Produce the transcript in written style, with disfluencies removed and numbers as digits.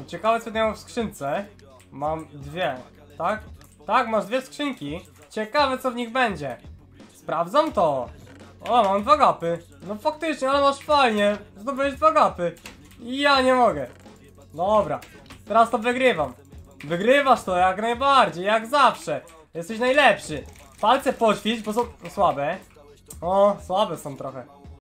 No ciekawe co miałem w skrzynce. Mam dwie, tak? Tak, masz dwie skrzynki. Ciekawe co w nich będzie. Sprawdzam to. O, mam 2 gapy. No faktycznie, ale masz fajnie. Zdobyłeś 2 gapy. Ja nie mogę. Dobra, teraz to wygrywam. Wygrywasz to jak najbardziej, jak zawsze. Jesteś najlepszy. Palce poćwicz, bo są słabe. O, słabe są trochę.